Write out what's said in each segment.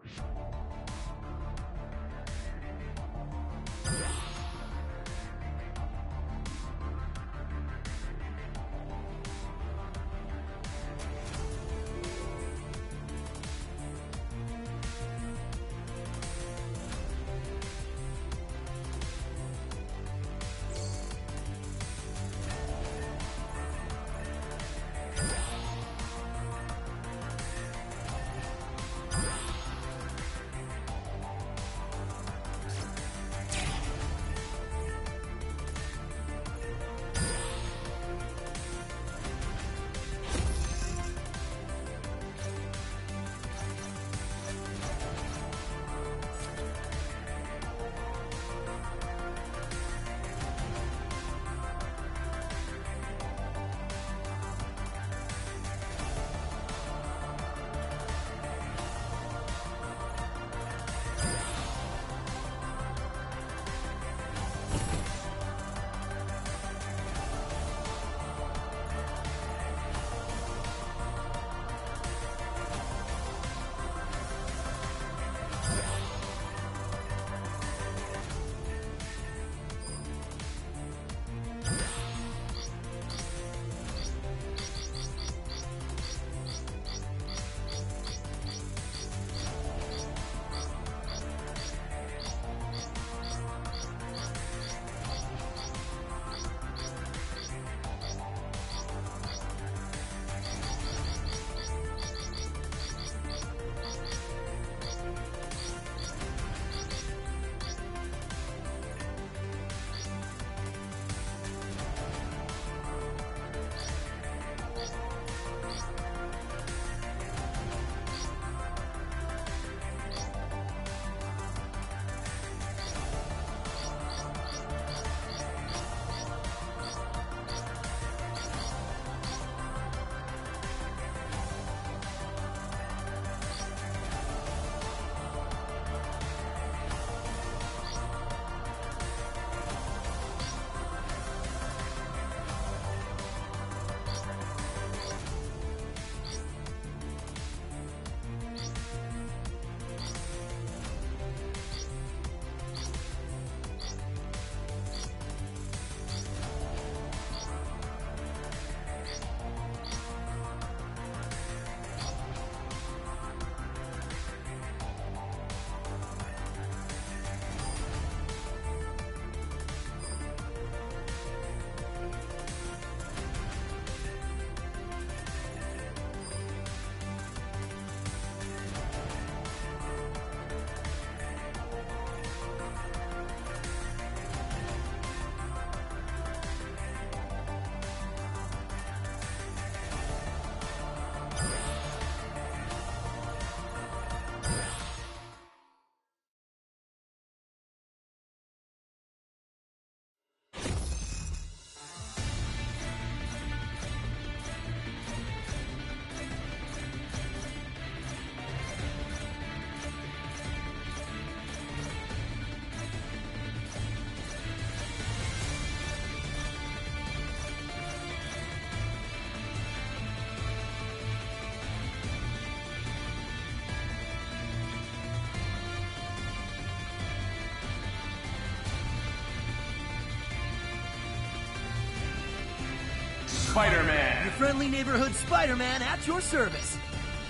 Spider-Man. Your friendly neighborhood Spider-Man at your service.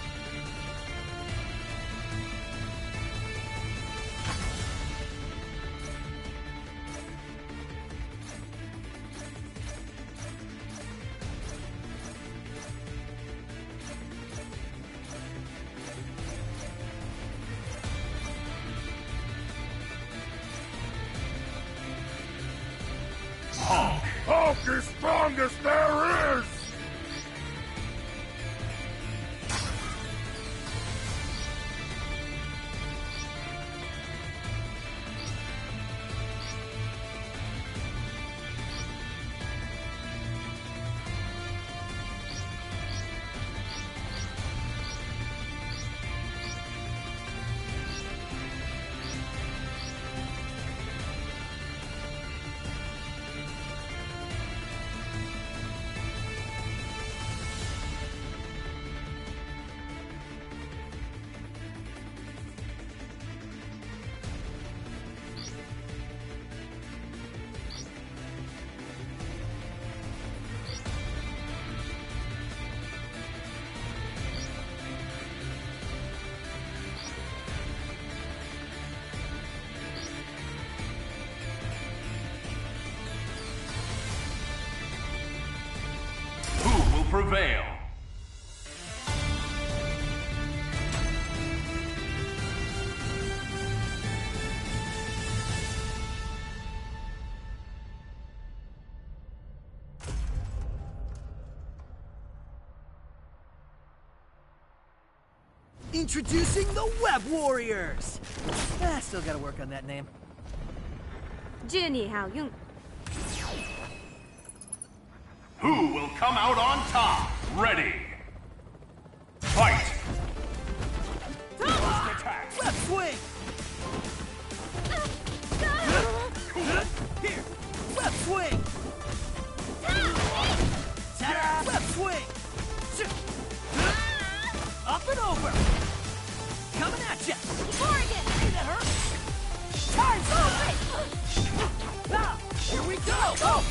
Hulk. Hulk is strongest there is! prevail. Introducing the Web Warriors! Still gotta work on that name. 祝你好运。 Who will come out on top? Ready. Fight! Attack! Web swing! Here! Web swing! Tap! Web swing! Up and over! Coming at ya! Morgan! Hey, that hurt! Time's up! Ah, here we go! Stop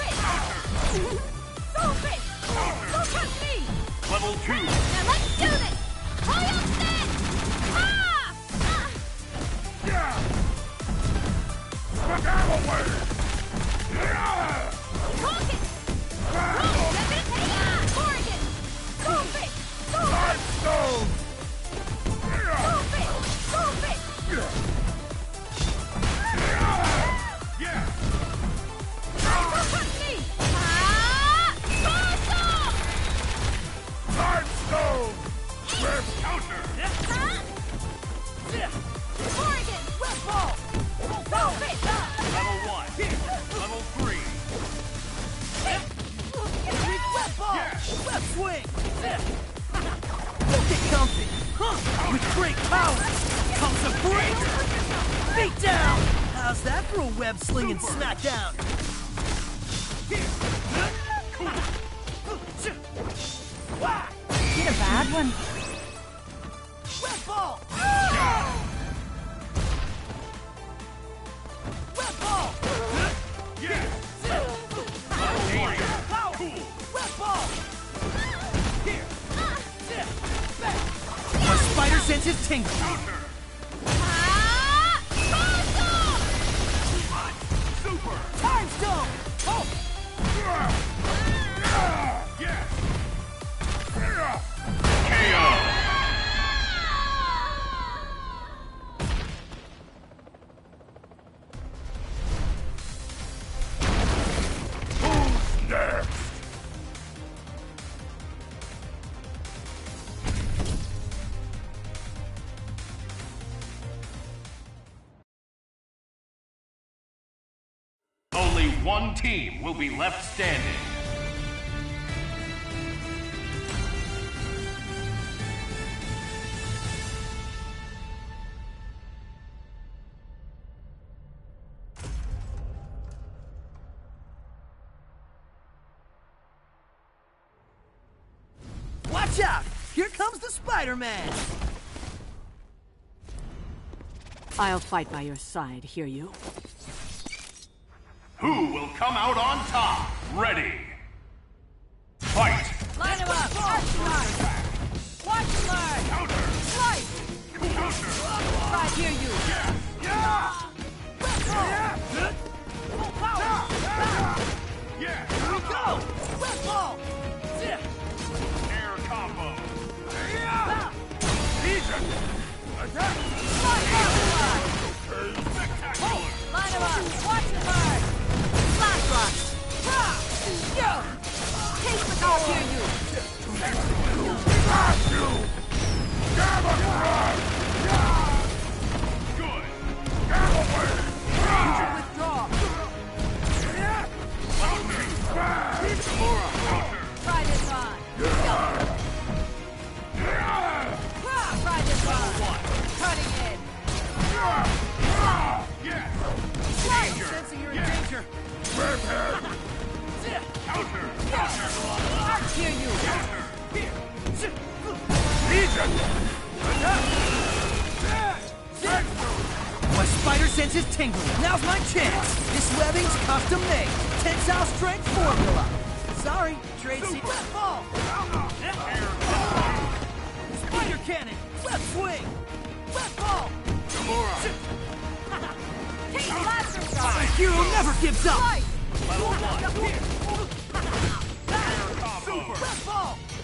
it! Don't touch me! Level 2. Now let's do this! Hurry up, Stan! Ah! Look out away! Morgan! Morgan! Stop it! Stop it! Stone! Stop it! Stop it! Yeah! Don't touch me! Ah! Crystal! Time Stone! Red counter! Huh? Morgan! Web ball! Stop it! Level 1. Level 3. Web ball! Yeah. Web swing! Don't get comfy! With great power comes a break! Beat down! How's that for a web slinging smackdown? Get a bad one. Web ball! Web ball! Yeah! Power! Web ball! Here! Back! My spider sense is tingling! Ah! Super! Time stone! Oh! Yeah! KO. Who's next? Only one team will be left standing. Watch out! Here comes the Spider-Man! I'll fight by your side, hear you? Who will come out on top? Ready. Fight! Line him up! Watch him learn! Counter! Slice! Right, hear you! Full power! Yeah! Here we go! Web ball! Air combo! Easy! Attack! Spectacular! Line him up! Watch him learn! Flash rock! Yo! Take the dog, hear you! Got you! Gamma Crush! Good! Gamma Wave! Withdraw! Gamora counter! Try this on! Try this on! Cutting in! Yes! Sensing you're in danger! Red head! Counter! Hear you! Easy! Attack! My spider sense is tingling. Now's my chance. This webbing's custom made. Tensile strength formula. Sorry, trade secret. Web ball. Spider cannon. Web swing. Web ball. Gamora! Take blaster My shot! hero never gives up. Right! Level 1! Here. Air combo! Web ball.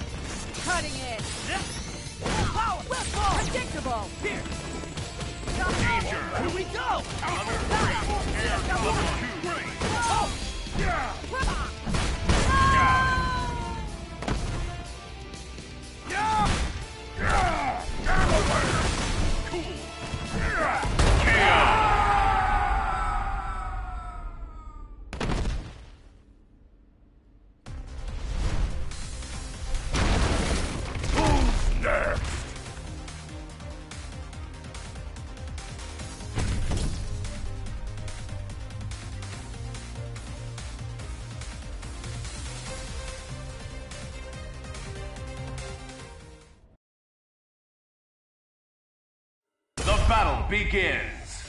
begins.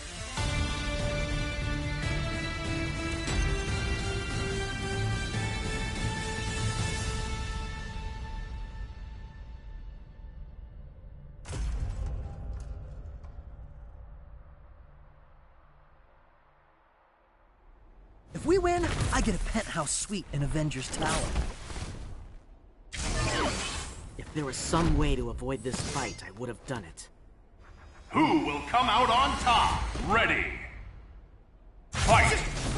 If we win, I get a penthouse suite in Avengers Tower. If there was some way to avoid this fight, I would have done it. Who will come out on top? Ready. Fight!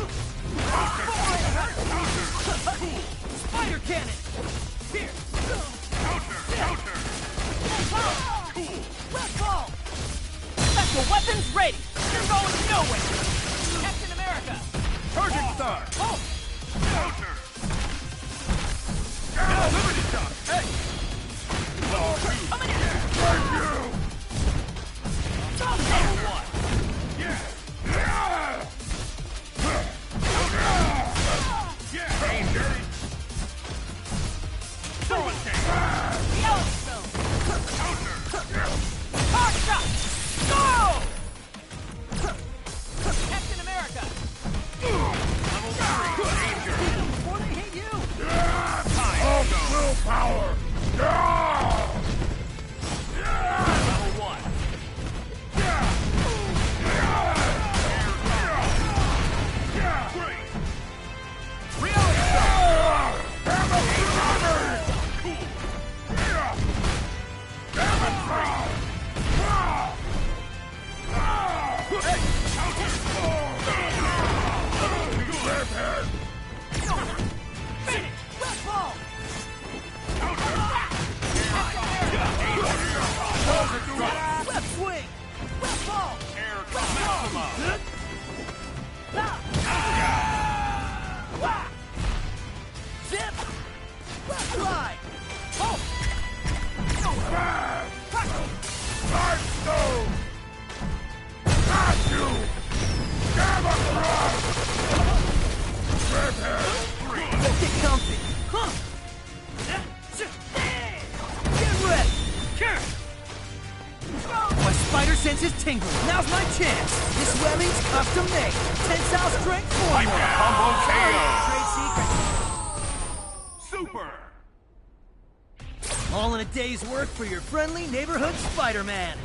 Spider cannon! Here! Counter! Cool! Red ball! Special weapons ready! You're going nowhere! Captain America! Charging star! Oh! Counter! Liberty shot! Hey! Coming in! Thank you! Number one! Danger! Throw it down! Yellowstone! Counter! Hard shot! Go! Captain America! Level 3, danger! Hit 'em before they hit you! Time to go! Willpower! Level 1. Great! Red ball! Web swing! Red ball! Air Maxima! Zip! Red slide! Oh! Light stone! Got you! Gamma Crush! Redhead! Get comfy! Huh! Get ready! My spider sense is tingling. Now's my chance. This webbing's custom made. Tensile strength formula. Combo KO! Trade secret. Super! All in a day's work for your friendly neighborhood Spider-Man.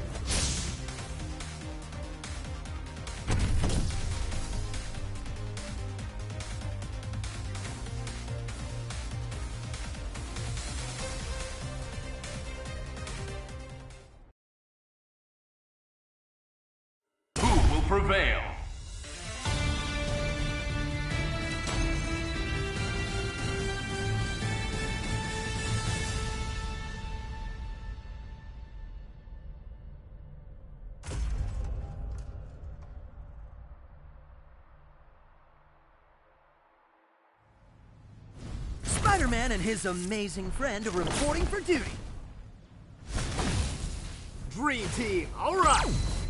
Who will prevail? Spider-Man and his amazing friend are reporting for duty. Dream Team, all right!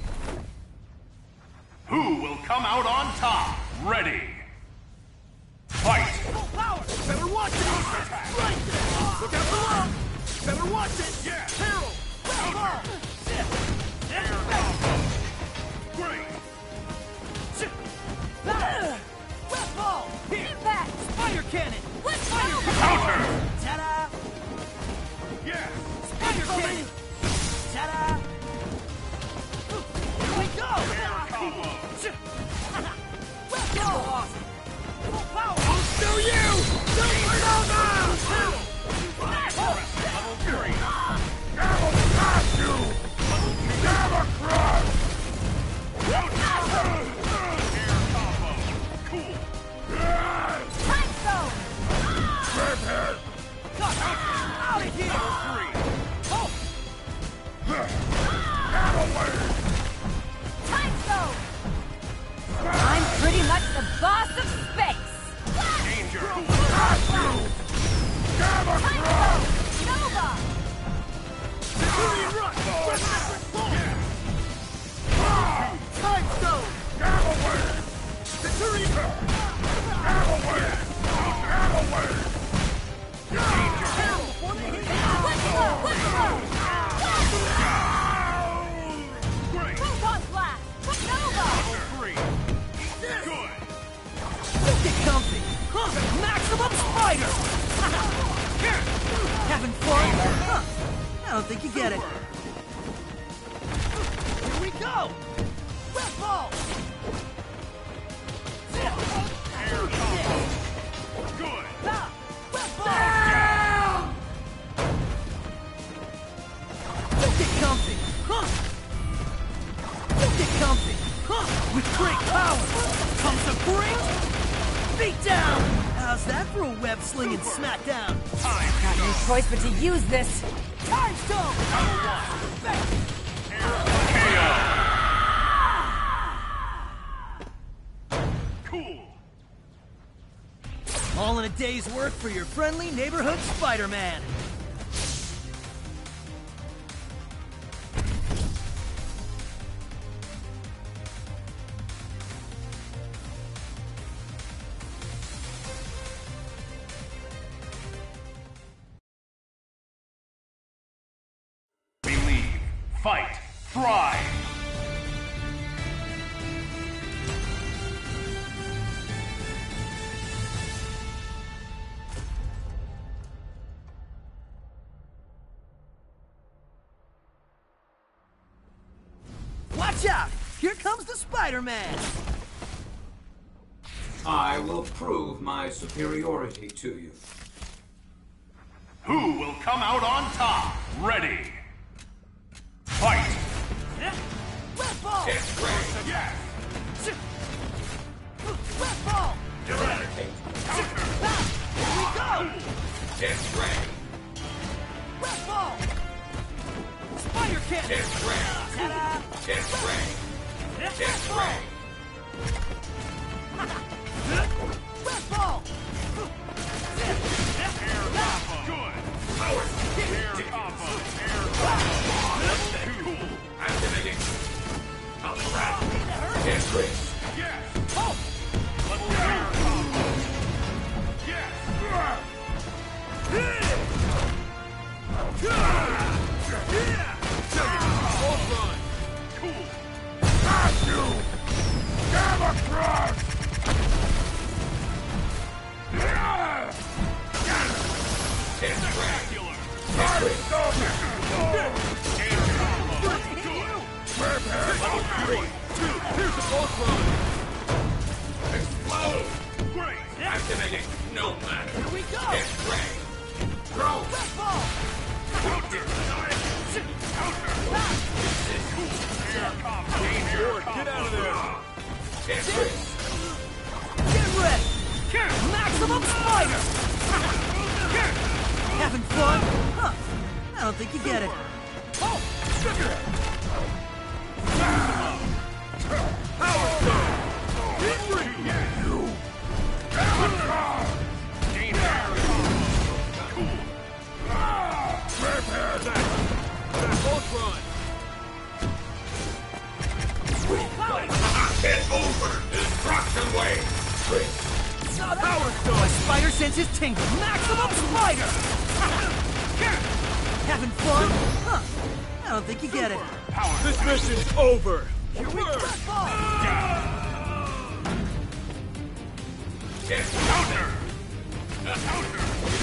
Who will come out on top? Ready. Fight! Full power! Better watch it! Right there! Look out below! Better watch it! Yeah. Harold! Red ball! Air combo! Great! Red ball! Here! Impact! Spider cannon! Let's Spider go! Counter! Ta-da! Yes! Spider cannon! Ta-da! Here we go! Air combo! Red ball! Full power! I'll show you! Supernova! Level 3. Gamma got you! Gamma Crush! Air combo! Cool! Time zone! Redhead! Out of here! Level 3. Gamma Wave! Time zone! I'm pretty much the boss of space! Danger! Got you! Gamma Time Crush! zone! Nova! Time stone! Gamma Wave! Gamma Wave! Gamma Wave! Let's go! Let's go! Great! Proton spider! Having fun? Huh. I don't think you get it. Here we go! Web ball! Good. Web ball! Don't get comfy! Huh. Don't get comfy! Huh. With great power comes a great beat down! How's that for a web slinging smackdown? Got no choice but to use this. Time stone! Cool. All in a day's work for your friendly neighborhood Spider-Man. Believe. Fight. Thrive. Watch out! Here comes the Spider-Man! I will prove my superiority to you. Who will come out on top? Ready. Fight. Web ball! It's great. Yes. Web ball! Eradicate. Here we go! It's great. Web ball! Spider kick! It's great. Ta-da! It's great. It's great. Web ball! Air combo. Good. Power. Air combo. Air combo. Cool. Activating. Alright. It's great. Yes. Let's air combo. Yes. Cool. Got you! Gamma Crush! It's great. Killer. It's great. Air combo. Good. Here's the boss run! Explode. Great. Activating. No matter. Here we go! It's great. Throw. Web ball! Counter. Air combo. Air combo. Get out of there! It's great. Get ready! Maximum Spider! Having fun? Huh. I don't think you get it. Oh! Sugar! Power Stone! You! Gamma Crush! Gain air combo. Cool. Prepare that! Boss run! It's over. Destruction wave. Great. Power My Stone! spider senses tingle. Maximum Spider! Having fun? Huh. I don't think you get it. Power. This mission's over! Here we go! It's Counter. Counter.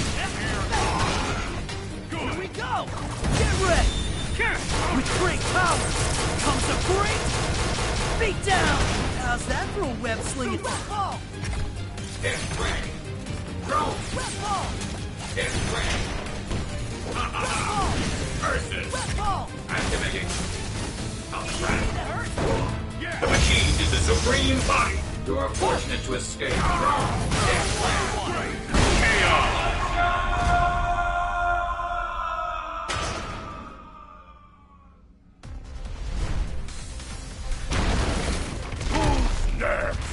Here we go! Get ready! With great power comes a great beat down! How's that for a web slinging? Web ball! It's great. Throw. Web ball! It's great. Versus. Web ball! Activating. Alright. The machine is the supreme body. You are fortunate to escape. It's great. Who's next?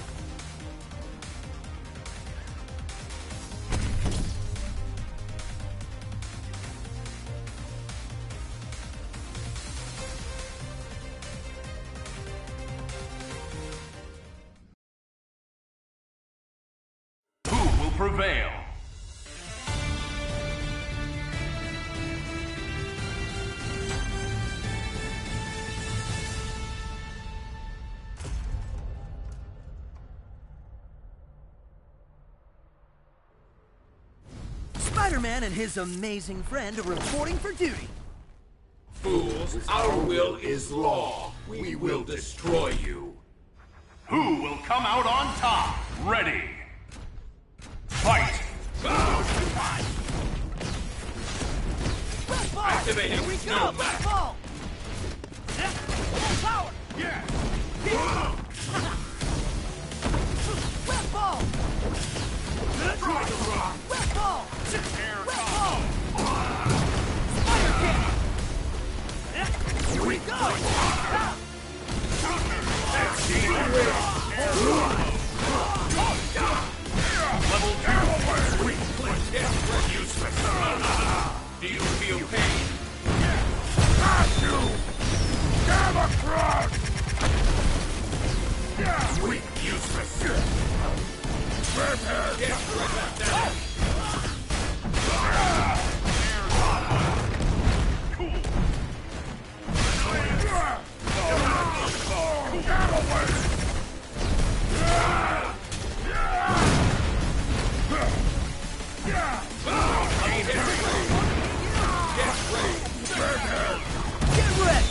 Who will prevail? Spider-Man and his amazing friend are reporting for duty. Fools, our will is law. We will destroy you. Who will come out on top? Ready. Fight! Activating. Here we go! No Red match. ball! Full power! Yeah! Red ball! Red ball! Air Red combo! ball! Spider cannon! Here we go! Level 2! Useless. Do you feel pain? Weak, useless. Get ready!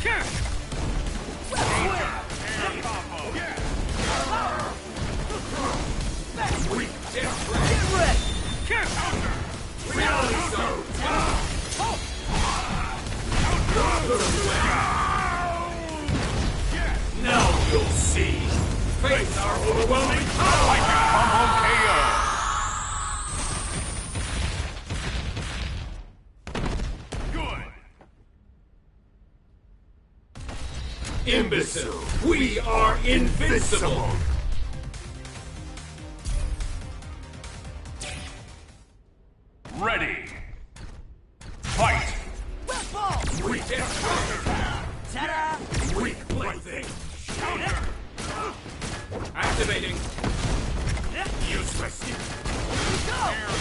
Get ready! Reality zone. Now you'll see. Face our overwhelming power. Combo KO! Good! Imbecile. We are invincible. Ready. Fight! Red ball! Weak Ta-da! Weak plaything. Activating. Useless. Go!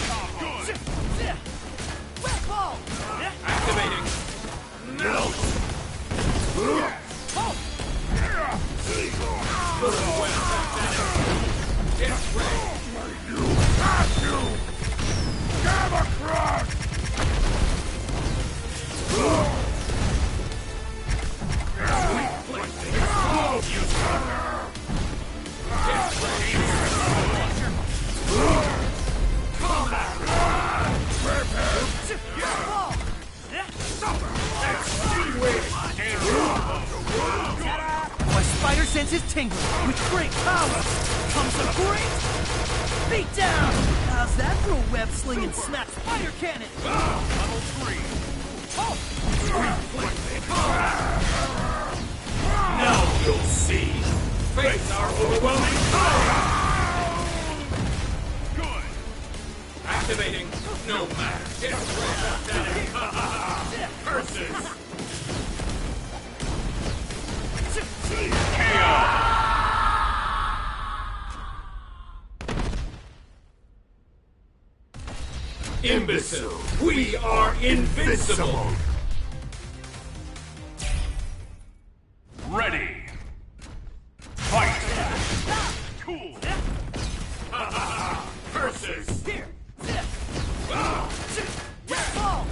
Red ball! Activating. Melt. Get ready. My spider sense is tingling. With great power comes a great beat down. How's that for a web sling and snap spider cannon? Level 3! Now you'll see. Face our overwhelming power. Good! Activating. No matter. Get ready. Curses. Imbecile. We are invincible. Ready. Fight! Cool! Curses. Here! Red ball!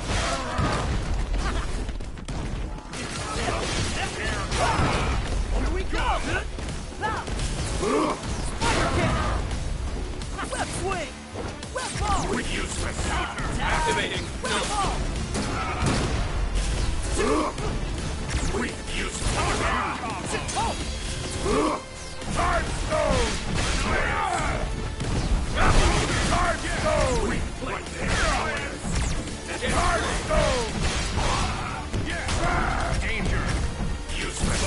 Here we go! Spider cannon! Web swing! Red ball! Useless. Activating. Red ball! Weak. Useless. Time stone! Time stone! Weak plaything. Time stone! Danger! Useless.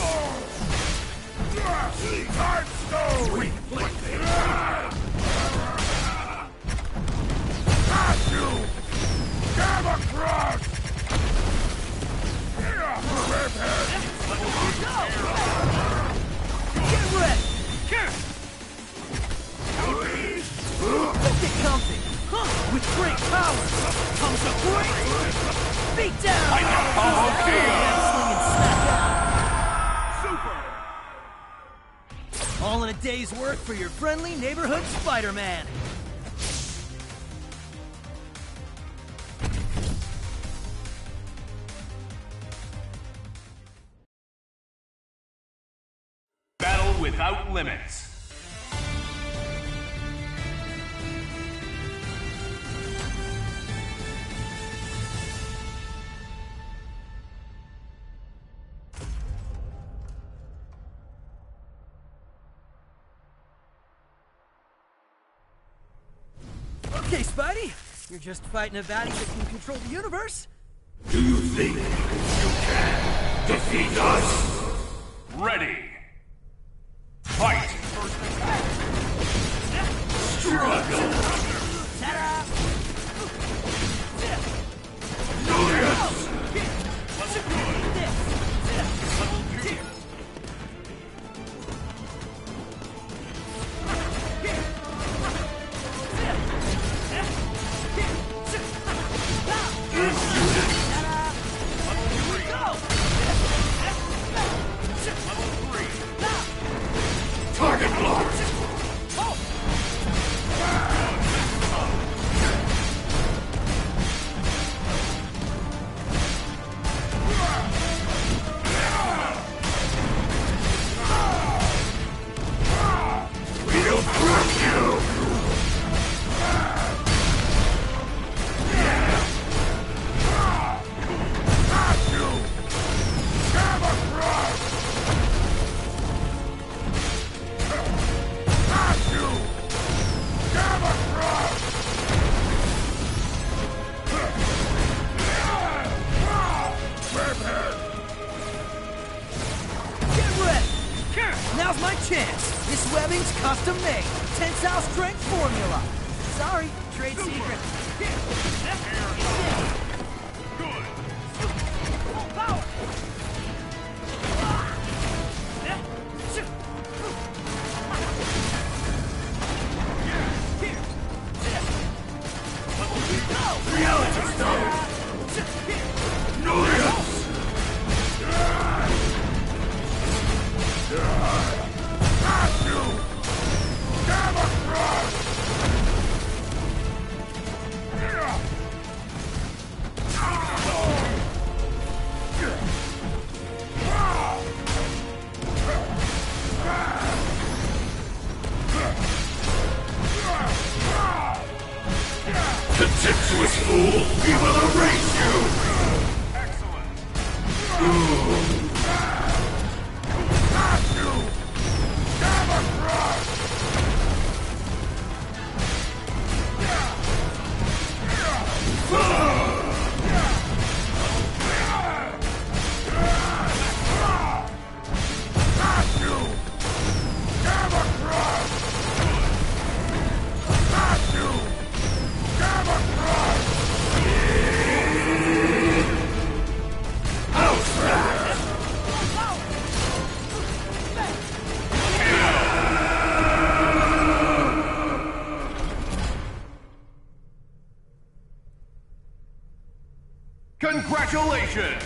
Time stone! Weak plaything. Got you! Gamma Crush! Redhead! Get ready! Don't get comfy! With great power comes a great beat down! Combo KO! Super! All in a day's work for your friendly neighborhood Spider-Man. without limits. Okay, Spidey. You're just fighting a baddie that can control the universe? Do you think you can defeat us? Ready. Fight! Struggle! Ta-da! Glorious! Target blocked! We'll crush you! Got you! Gamma Crush! Got you! Gamma Crush! Webhead! Get ready! Now's my chance! This webbing's custom made. Tensile strength formula. Sorry, trade secret. Good. Full power! Reality Stone! Glorious! Got you! Gamma Crush! Contemptuous fool! We will erase you! Excellent. Got you! Gamma Crush! Got you! Gamma Crush! Got you! Gamma Crush! Outrage! Congratulations!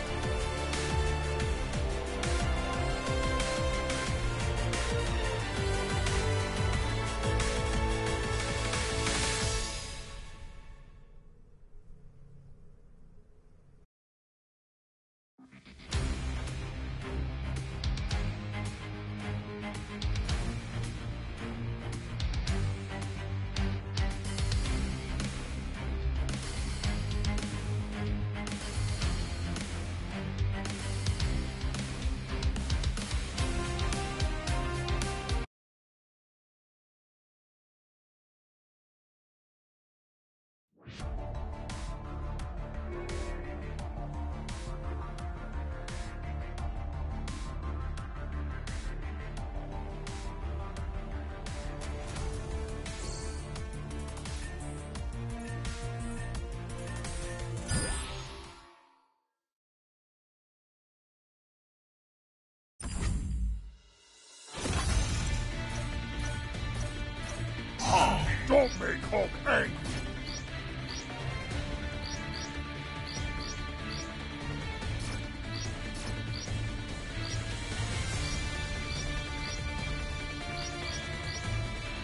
Don't make Hulk angry!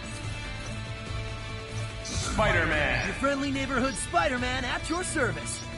Spider-Man. Your friendly neighborhood Spider-Man at your service.